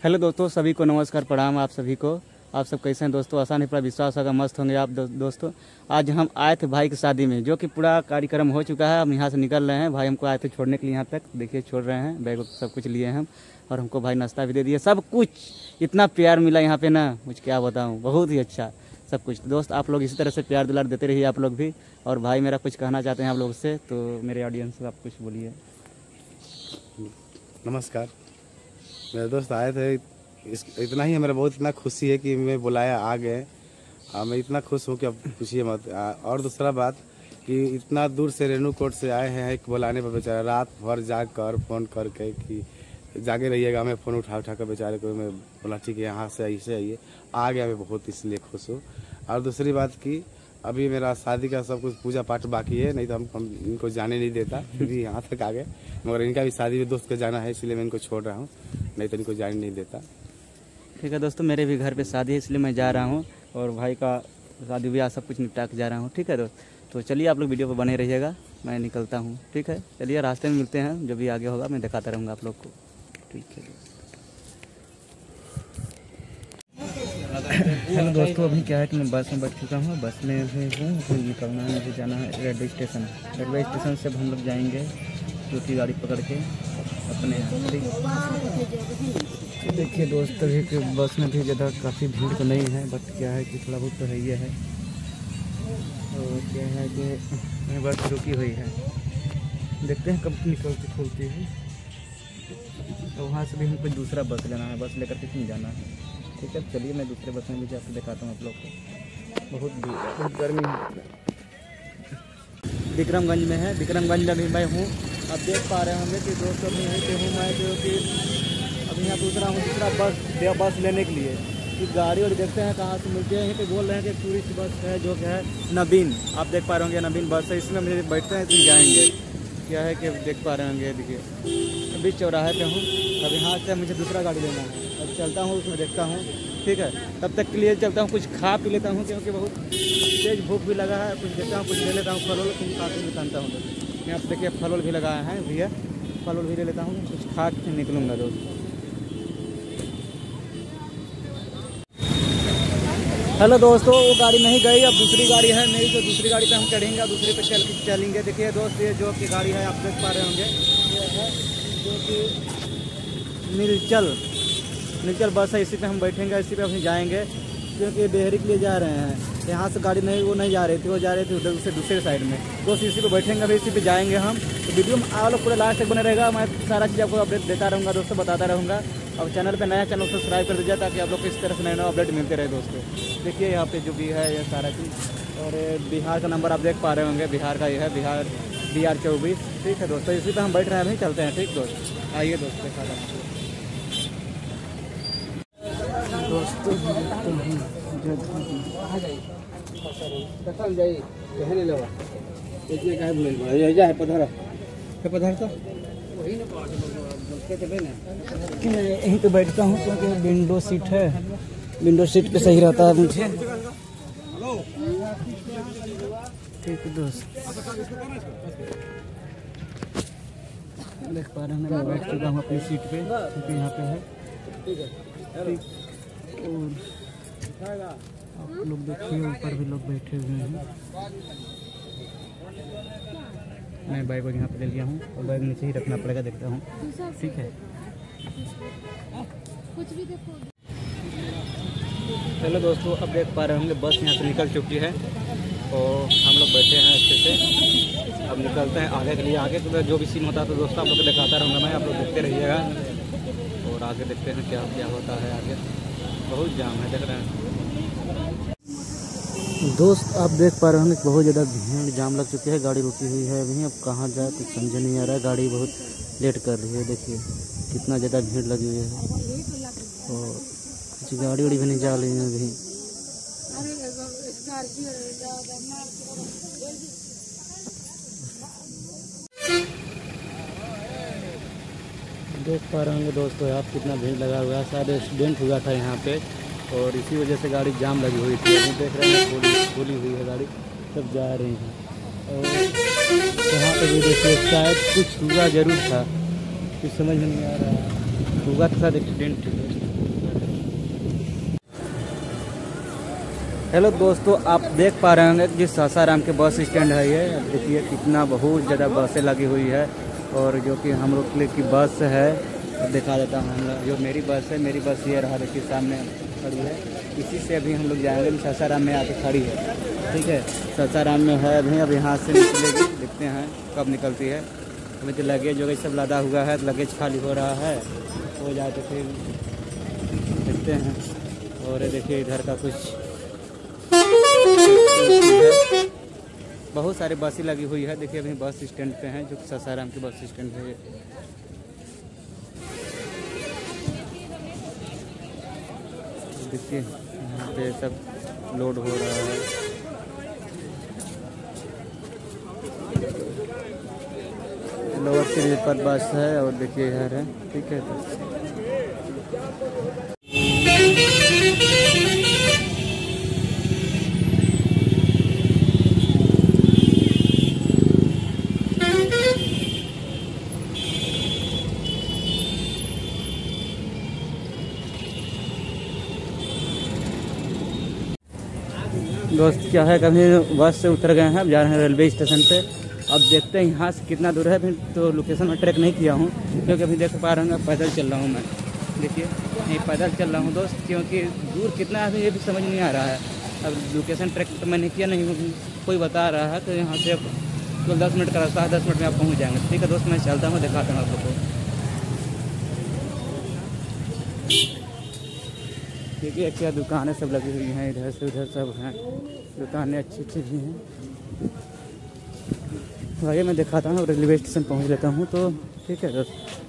Hello दोस्तों, सभी को नमस्कार, प्रणाम आप सभी को। आप सब कैसे हैं दोस्तों? आसान है, पूरा विश्वास होगा मस्त होंगे आप दोस्तों। आज हम आए थे भाई की शादी में, जो कि पूरा कार्यक्रम हो चुका है। हम यहाँ से निकल रहे हैं। भाई हमको आए थे छोड़ने के लिए, यहाँ तक देखिए छोड़ रहे हैं। बैग सब कुछ लिए हैं हम, और हमको भाई नाश्ता भी दे दिया। सब कुछ इतना प्यार मिला यहाँ पे ना, मुझे क्या बताऊँ, बहुत ही अच्छा सब कुछ। दोस्त आप लोग इसी तरह से प्यार दुलार देते रहिए आप लोग भी। और भाई मेरा कुछ कहना चाहते हैं आप लोग से, तो मेरे ऑडियंस से आप कुछ बोलिए। नमस्कार, मेरे दोस्त आए थे, इतना ही हमारा बहुत इतना खुशी है कि मैं बुलाया आ गए। मैं इतना खुश हूँ कि अब पूछिए मत। और दूसरा बात कि इतना दूर से रेणुकूट से आए हैं, एक बुलाने पर बेचारा रात भर जाग कर फ़ोन करके कि जागे रहिएगा। मैं फ़ोन उठा कर बेचारे को मैं बोला ठीक है यहाँ से ऐसे आइए, आ गया। मैं बहुत इसलिए खुश हूँ। और दूसरी बात कि अभी मेरा शादी का सब कुछ पूजा पाठ बाकी है, नहीं तो हम इनको जाने नहीं देता, फिर भी यहाँ तक आ गए। मगर इनका भी शादी में दोस्त को जाना है, इसलिए मैं इनको छोड़ रहा हूँ, नहीं तो इनको जाने नहीं देता। ठीक है दोस्तों, मेरे भी घर पे शादी है, इसलिए मैं जा रहा हूँ। और भाई का शादी ब्याह सब कुछ निपटा के जा रहा हूँ। ठीक है दोस्त, तो चलिए आप लोग वीडियो पर बने रहिएगा, मैं निकलता हूँ। ठीक है, चलिए रास्ते में मिलते हैं, जो भी आगे होगा मैं दिखाता रहूँगा आप लोग को। ठीक है हेलो दोस्तों, अभी क्या है कि मैं बस में बैठ चुका हूँ। बस में हूँ, फिर निकलना है, मुझे जाना है रेलवे स्टेशन। रेलवे स्टेशन से हम लोग जाएंगे दूसरी गाड़ी पकड़ के अपने यहाँ। देखिए दोस्त, अभी कि बस में भी ज़्यादा काफ़ी भीड़ तो नहीं है, बट क्या है कि थोड़ा बहुत तो है ही है। और क्या है कि बस रुकी हुई है, देखते हैं कब निकलती खुलती है। तो वहाँ से भी हमको दूसरा बस लेना है, बस लेकर के कहीं जाना है। ठीक है, चलिए मैं दूसरे बस में भी जाकर दिखाता हूँ आप लोग को। बहुत गर्मी है। विक्रमगंज में है, विक्रमगंज में भी मैं हूँ। अब देख पा रहे होंगे कि दोस्तों अभी यहीं पे हूँ मैं, जो कि अभी यहाँ दूसरा बस लेने के लिए कि गाड़ी और देखते हैं कहाँ से मिलती है। यहीं पे बोल रहे हैं कि टूरिस्ट बस है, जो कि है नवीन। आप देख पा रहे होंगे नवीन बस है, इसमें मुझे बैठते हैं इसमें जाएंगे। क्या है कि देख पा रहे होंगे, देखिए बीच चौराहे पे हूँ। अब यहाँ से मुझे दूसरा गाड़ी लेना है, अब चलता हूँ उसमें देखता हूँ। ठीक है, तब तक के लिए चलता हूँ, कुछ खा पी लेता हूँ, क्योंकि बहुत तेज भूख भी लगा है। कुछ देता हूँ, कुछ ले लेता हूँ, फल कुछ खा के निकालता हूँ। यहाँ पे देखिए फल भी लगाया है भैया, फल भी ले लेता हूँ, कुछ खा के निकलूँगा दोस्त। हेलो दोस्तों, वो गाड़ी नहीं गई, अब दूसरी गाड़ी है मेरी, जो दूसरी गाड़ी पे हम चढ़ेंगे और दूसरी पे चलेंगे। देखिए दोस्त, ये जो की गाड़ी है आप देख पा रहे होंगे, ये है जो कि नीलचल बस है। इसी पे हम बैठेंगे, इसी पे हम जाएंगे, क्योंकि डेहरी के लिए जा रहे हैं। यहाँ से गाड़ी नहीं, वो नहीं जा रही थी, वो जा रही थी उधर से दूसरे साइड में। दोस्त इसी पे बैठेंगे, अभी इसी पे जाएंगे हम। तो वीडियो में आप लोग पूरे लास्ट तक बने रहेगा, मैं सारा चीज़ आपको अपडेट देता रहूँगा दोस्तों, बताता रहूँगा। और चैनल पे नया चैनल सब्सक्राइब कर दीजिए, ताकि आप लोग को इस तरह से नए नए अपडेट मिलते रहे दोस्तों। देखिए यहाँ पे जो भी है ये सारा चीज़, और बिहार का नंबर आप देख पा रहे होंगे, बिहार का ये है, बिहार BR 24। ठीक है दोस्तों, इसी पे हम बैठ रहे हैं, अभी चलते हैं। ठीक दोस्त, आइए दोस्त देखा यहीं पे बैठता हूँ, क्योंकि विंडो सीट है, विंडो सीट पे सही रहता है मुझे। ठीक है दोस्त, देख पा रहे हैं मैं बैठ चुका हूँ अपनी सीट पे, क्योंकि यहाँ पे है। ठीक, और आप लोग देखिए ऊपर भी लोग बैठे हुए हैं। मैं बैग को यहाँ पे ले लिया हूँ, और बैग नीचे ही रखना पड़ेगा, देखता हूँ। ठीक है, हेलो दोस्तों, अब देख पा रहे होंगे बस यहाँ से निकल चुकी है, और हम लोग बैठे हैं अच्छे से। अब निकलते हैं आगे के लिए। आगे तो जो भी सीन होता है तो दोस्तों आप लोग को दिखाता रहूँगा मैं, आप लोग देखते रहिएगा। और आगे देखते हैं क्या क्या होता है आगे। बहुत जाम है, देख रहे हैं दोस्त, आप देख पा रहे होंगे बहुत ज़्यादा भीड़ जाम लग चुकी है, गाड़ी रुकी हुई है अभी। अब कहाँ जाए कुछ समझ नहीं आ रहा है, गाड़ी बहुत लेट कर रही है। देखिए कितना ज़्यादा भीड़ लगी हुई है, और कुछ गाड़ी वाड़ी भी नहीं जा रही है अभी। देख पा रहे होंगे दोस्तों आप, कितना भीड़ लगा हुआ है। शायद एक्सीडेंट हुआ था यहाँ पे, और इसी वजह से गाड़ी जाम लगी हुई थी। अभी देख रहे हैं खुली हुई है गाड़ी, सब जा रही हैं। और यहाँ पे भी देखिए शायद कुछ हुआ जरूर था, कुछ समझ में नहीं आ रहा है। हुआ था शायद एक्सीडेंट। हेलो दोस्तों, आप देख पा रहे होंगे कि सासाराम के बस स्टैंड है ये। अब देखिए कितना बहुत ज़्यादा बसें लगी हुई है और जो कि हम लोग की बस है। अब दिखा देता हूँ हम लोग, जो मेरी बस है, मेरी बस ये रहा, देखिए सामने खड़ी है। इसी से अभी हम लोग जाएंगे, सासाराम में आके खड़ी है। ठीक है, सासाराम में है अभी। अब यहाँ से निकलेगी, देखते हैं कब निकलती है। अभी तो लगेज वगैरह सब लदा हुआ है, लगेज खाली हो रहा है, हो जाए तो फिर देखते हैं। और देखिए इधर का कुछ बहुत सारी बसें लगी हुई है। देखिए अभी बस स्टैंड पे हैं, जो सासाराम के बस स्टैंड है। देखिए यहाँ पे सब लोड हो रहा है। लोअर सीरीज पर बस है और देखिए इधर है। ठीक है, दोस्त क्या है, कभी बस से उतर गए हैं, अब जा रहे हैं रेलवे स्टेशन पे। अब देखते हैं यहाँ से कितना दूर है। फिर तो लोकेशन में ट्रैक नहीं किया हूँ, क्योंकि अभी देख पा रहे हैं पैदल चल रहा हूँ मैं। देखिए यहीं पैदल चल रहा हूँ दोस्त, क्योंकि दूर कितना है ये भी समझ नहीं आ रहा है। अब लोकेशन ट्रैक तो मैंने किया नहीं, कोई बता रहा है। तो यहाँ से तो 10 मिनट का रास्ता है, 10 मिनट में आप पहुँच जाएंगे। ठीक है दोस्त, मैं चलता हूँ, दिखाता हूँ आप लोग को। देखिए क्या दुकानें सब लगी हुई हैं, इधर से उधर सब हैं। दुकानें अच्छी अच्छी भी हैं। तो आइए मैं दिखाता हूँ, रेलवे स्टेशन पहुँच लेता हूँ। तो ठीक है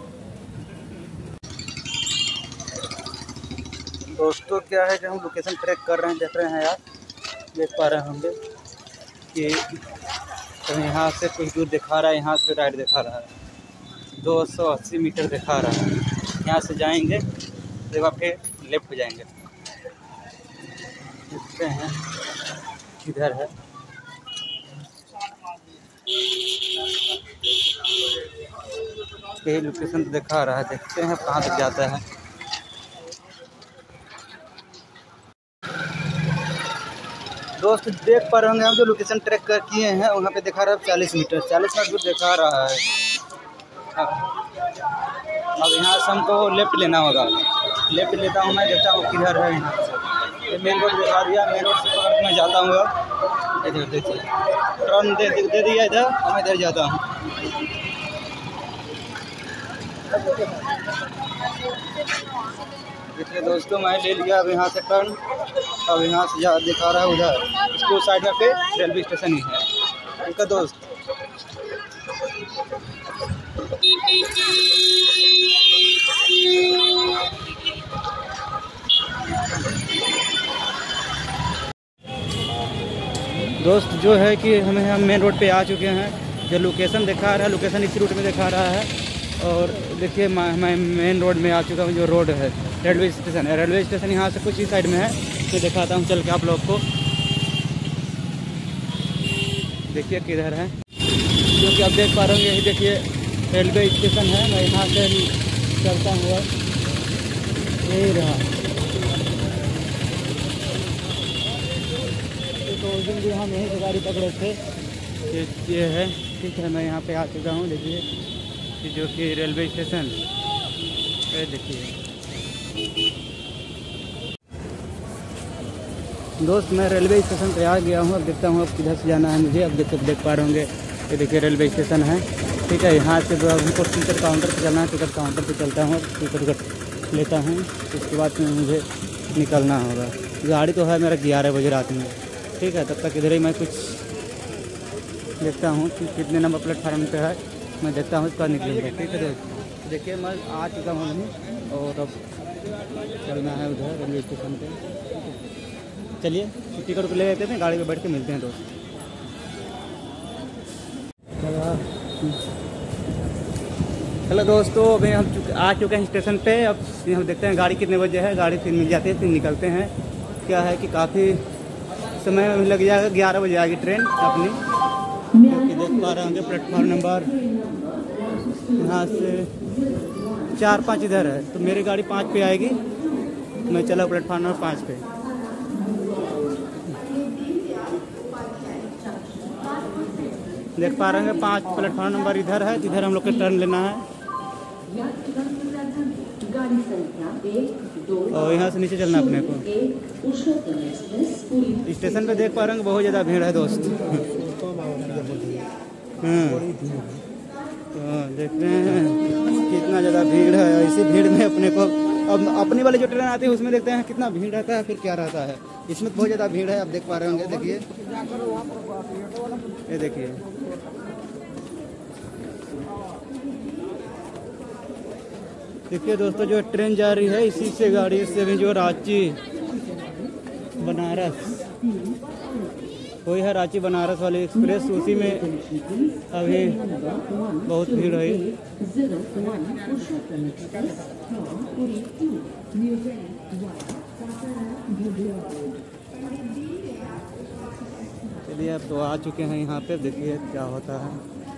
दोस्तों, क्या है कि हम लोकेशन ट्रैक कर रहे हैं, देख रहे हैं यार, देख पा रहे होंगे कि तो यहाँ से कुछ दूर दिखा रहा है, यहाँ से राइट दिखा रहा है, 280 मीटर दिखा रहा है। यहाँ से जाएंगे, एक बार फिर लेफ्ट हो जाएंगे। देखते हैं किधर है। यही लोकेशन दिखा रहा है, देखते हैं कहाँ तक जाता है। दोस्त देख पा रहे होंगे हम जो लोकेशन ट्रैक कर किए हैं, वहाँ पे दिखा रहा है 40 मीटर, 40 मिनट दूर दिखा रहा है। अब यहाँ से हमको लेफ्ट लेना होगा। लेफ्ट लेता हूँ मैं, देखता हूँ किधर है। यहाँ से मेन रोड दिखा दिया, मेन रोड से पकड़ मैं जाता हूँ। इधर देखिए टर्न दे दिया इधर, मैं इधर जाता हूँ। देखिए दोस्तों, मैं ले लिया अब यहाँ से टर्न। अब यहाँ से जा दिखा रहा है उधर, इसको साइड में पे रेलवे स्टेशन ही है। ठीक है दोस्त, जो है कि हम मेन रोड पे आ चुके हैं। जो लोकेशन दिखा रहा है, लोकेशन इसी रूट में दिखा रहा है। और देखिए मैं मेन रोड में आ चुका हूँ, जो रोड है रेलवे स्टेशन है। रेलवे स्टेशन यहाँ से कुछ ही साइड में है, तो दिखाता हूँ चल के आप लोग को। देखिए किधर है, क्योंकि आप देख पा रहे होंगे, यही देखिए रेलवे स्टेशन है। मैं यहाँ से चलता हुआ यही रहा। तो उस दिन भी हम यहीं से गाड़ी पकड़े थे, ये है। ठीक है, मैं यहाँ पे आ चुका हूँ। देखिए कि जो कि रेलवे स्टेशन है। देखिए दोस्त, मैं रेलवे स्टेशन पे आ गया हूँ। अब देखता हूँ अब किधर से जाना है मुझे। अब देख पा रहे होंगे, ये देखिए रेलवे स्टेशन है। ठीक है, यहाँ से हमको टिकट काउंटर पे चलना है। टिकट काउंटर पे चलता हूँ, टिकट लेता हूँ। उसके बाद में मुझे निकलना होगा। गाड़ी तो है मेरा 11 बजे रात में। ठीक है, तब तक इधर ही मैं कुछ देखता हूँ कि कितने नंबर प्लेटफार्म पे है, मैं देखता हूँ इसका निकलेंगे। ठीक है दोस्त, देखिए मैं आ चुका हूँ और अब चलना है उधर रेलवे स्टेशन पे। चलिए टिकट को ले लेते हैं, गाड़ी में बैठ के मिलते हैं दोस्त। हेलो दोस्तों, अभी हम आ चुके हैं स्टेशन पे। अब हम देखते हैं गाड़ी कितने बजे है। गाड़ी फिर मिल जाती है, फिर निकलते हैं। क्या है कि काफ़ी समय लग जाएगा, 11 बजे आएगी ट्रेन अपनी। देख पा रहे होंगे प्लेटफॉर्म नंबर यहाँ से 4-5 इधर है, तो मेरी गाड़ी 5 पे आएगी। मैं चला प्लेटफॉर्म नंबर 5 पे। देख पा रहे हैं 5 प्लेटफॉर्म नंबर इधर है, इधर हम लोग को टर्न लेना है और यहाँ से नीचे चलना अपने को। स्टेशन पे देख पा रहे हैं बहुत ज़्यादा भीड़ है दोस्त। देखते हैं कितना ज़्यादा भीड़ है। इसी भीड़ में अपने को अब अपनी वाली जो ट्रेन आती है उसमें देखते हैं कितना भीड़ रहता है, फिर क्या रहता है। इसमें बहुत ज़्यादा भीड़ है, आप देख पा रहे होंगे। देखिए ये देखिए देखिए दोस्तों, जो ट्रेन जा रही है इसी से गाड़ी से भी, जो रांची बनारस, वही है रांची बनारस वाली एक्सप्रेस, उसी में अभी बहुत भीड़ है। चलिए अब तो आ चुके हैं यहाँ पे, देखिए क्या होता है।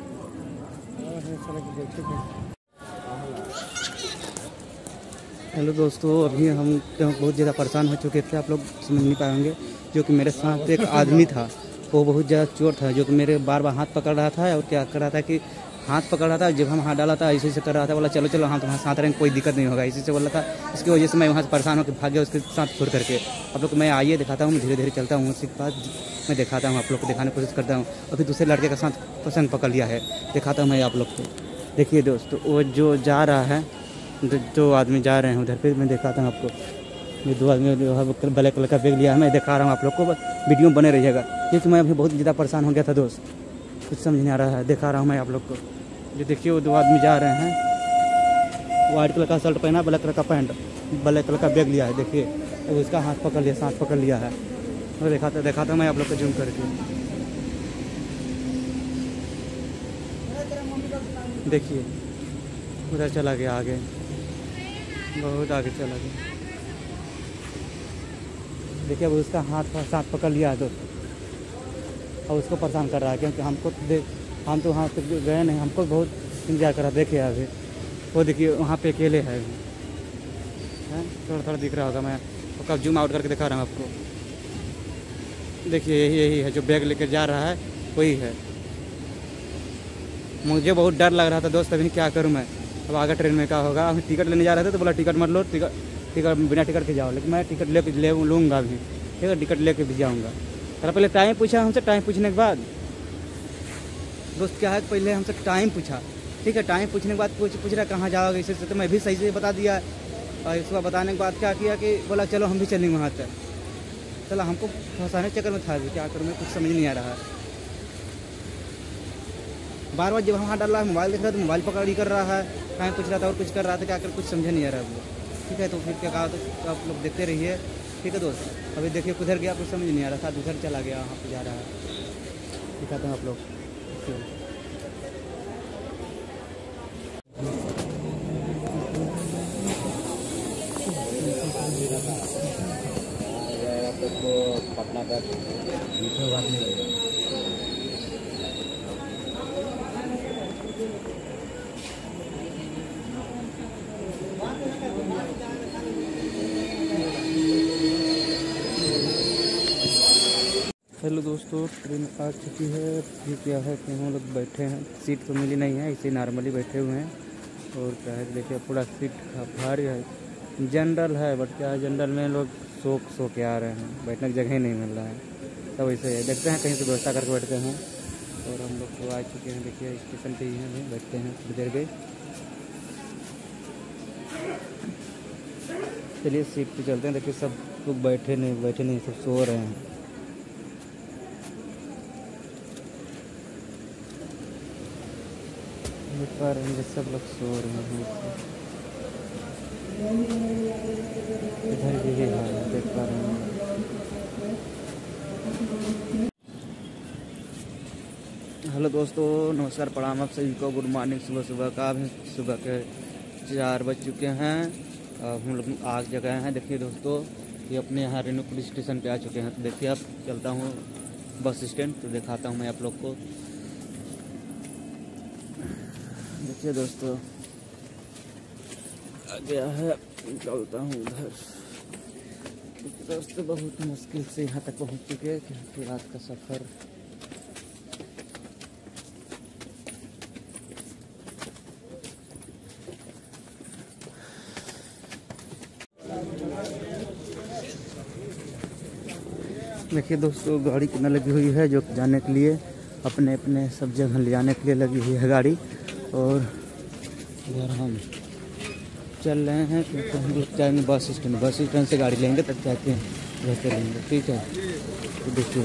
हेलो दोस्तों, अभी हम बहुत ज़्यादा परेशान हो चुके थे, आप लोग समझ नहीं पाएंगे। जो कि मेरे साथ एक आदमी था, वो बहुत ज़्यादा चोर था, जो कि मेरे बार बार हाथ पकड़ रहा था और क्या कर रहा था कि हाथ पकड़ रहा था, जब हम हाथ डाला था ऐसे से कर रहा था, बोला चलो चलो हाँ तुम्हारे साथ रहेंगे, कोई दिक्कत नहीं होगा, इसी से बोला था। इसकी वजह से मैं वहाँ से परेशान होकर भाग गया उसके साथ छोड़ करके। आप लोग मैं आइए दिखाता हूँ, धीरे धीरे चलता हूँ, उसके बाद मैं दिखाता हूँ, आप लोग को दिखाने की कोशिश करता हूँ। अभी दूसरे लड़के का साथ पसंद पकड़ लिया है, दिखाता हूँ मैं आप लोग को। देखिए दोस्तों, वो जो जा रहा है, जो आदमी जा रहे हैं उधर पे, मैं दिखाता हूँ आपको। ये 2 आदमी ब्लैक कलर का बैग लिया है, मैं दिखा रहा हूँ आप लोग को, वीडियो में बने रहिएगा। क्योंकि मैं अभी बहुत ज़्यादा परेशान हो गया था दोस्त, कुछ समझ नहीं आ रहा है, दिखा रहा हूँ मैं आप लोग को। ये देखिए वो 2 आदमी जा रहे हैं, वाइट कलर का शर्ट पहना, ब्लैक कलर का पैंट, ब्लैक कलर का बैग लिया है। देखिए तो उसका हाथ पकड़ लिया, साथ पकड़ लिया है, और दिखाता हूँ मैं आप लोग को जूम करके। देखिए उधर चला गया आगे, बहुत आगे चला गया। देखिए अब उसका हाथ साथ पकड़ लिया है दोस्तों, और उसको परेशान कर रहा है, क्योंकि हमको हम तो वहाँ तक गए नहीं, हमको बहुत इंतजार कर रहा। देखिए अभी वो देखिए वहाँ पे अकेले है अभी, थोड़ा थोड़ा दिख रहा होगा, मैं तो कब जूम आउट करके दिखा रहा हूँ आपको। देखिए यही है जो बैग लेकर जा रहा है, वही है। मुझे बहुत डर लग रहा था दोस्त, अभी क्या करूँ मैं, अब आगे ट्रेन में क्या होगा। हम टिकट लेने जा रहे थे तो बोला टिकट मत लो, टिकट बिना टिकट के जाओ, लेकिन मैं टिकट ले लूँगा अभी, ठीक है, टिकट लेके भी जाऊँगा। तो पहले टाइम पूछा हमसे, टाइम पूछने के बाद दोस्त क्या है, पहले हमसे टाइम पूछा, ठीक है, टाइम पूछने के बाद पूछ रहा कहाँ जाओगे, इसे तो मैं भी सही से बता दिया। और इसके बाद बताने के बाद क्या किया कि बोला चलो हम भी चलेंगे वहाँ तक। चला हमको फंसाने चक्कर में था, अभी क्या करूँ मैं, कुछ समझ नहीं आ रहा है। बार बार जब हम हाथ डाल रहा है, मोबाइल देख रहा है तो मोबाइल पकड़ ही कर रहा है, टाइम पूछ रहा था और कुछ कर रहा था, क्या कर कुछ समझ नहीं आ रहा है वो। ठीक है, तो फिर क्या कहा, तो आप लोग देखते रहिए, ठीक है दोस्त। अभी देखिए किधर गया कुछ समझ नहीं आ रहा था, उधर चला गया, वहाँ पे जा रहा है, दिखाते हैं आप लोग। पटना का बात नहीं लगेगा। हेलो दोस्तों, ट्रेन आ चुकी है। ये क्या है कि हम लोग बैठे हैं, सीट तो मिली नहीं है, इसे नॉर्मली बैठे हुए हैं। और क्या है देखिए पूरा सीट भारी है, जनरल है, बट क्या है जनरल में लोग सो के आ रहे हैं, बैठने की जगह ही नहीं मिल रहा है, तब ऐसे है। देखते हैं कहीं से व्यवस्था करके बैठते हैं। और हम लोग तो आ चुके हैं, देखिए स्टेशन पे ही हैं, बैठते हैं थोड़ी देर गए। चलिए सीट पे चलते हैं। देखिए सब लोग बैठे नहीं सब सो रहे हैं। देख पा रहे हैं सब लोग सो रहे हैं, इधर भी है, देख पा रहे हैं। हेलो दोस्तों, नमस्कार, प्रणाम आप सभी को, गुड मॉर्निंग। सुबह का अभी सुबह के 4 बज चुके हैं। अब हम लोग आग जगह हैं। देखिए दोस्तों, ये अपने यहाँ रेणु पुलिस स्टेशन पे आ चुके हैं। तो देखिए अब चलता हूँ बस स्टैंड, तो दिखाता हूँ मैं आप लोग को। देखिए दोस्तों आ गया है, चलता हूँ उधर। दोस्तों बहुत मुश्किल से यहाँ तक पहुँच चुके हैं, क्योंकि रात का सफ़र देखिए दोस्तों गाड़ी कितना लगी हुई है, जो जाने के लिए अपने अपने सब जगह ले जाने के लिए लगी हुई है गाड़ी। और इधर हम चल रहे हैं क्योंकि हम लोग जाएंगे बस स्टैंड से गाड़ी लेंगे तब जाके घर चलेंगे। ठीक है, तो देखिए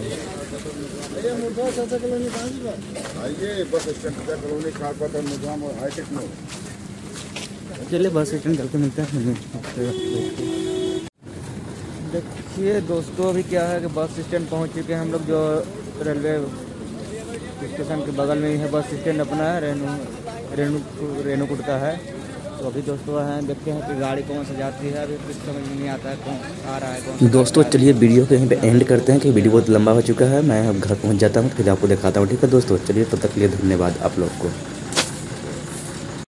चलिए बस स्टैंड चल के मिलते हैं। देखिए दोस्तों अभी क्या है कि बस स्टैंड पहुंच चुके हैं हम लोग, जो रेलवे स्टेशन के बगल में ही है बस स्टैंड अपना है, रेणुकूट का है। तो अभी दोस्तों हैं, देखते हैं कि गाड़ी कौन सी जाती है, अभी कुछ समझ नहीं आता है कौन आ रहा है कौन। दोस्तों चलिए वीडियो को यहीं पे एंड करते हैं कि वीडियो बहुत लंबा हो चुका है। मैं अब घर पहुंच जाता हूँ, फिर आपको दिखाता हूँ। ठीक है दोस्तों, चलिए तब तक के लिए धन्यवाद आप लोग को।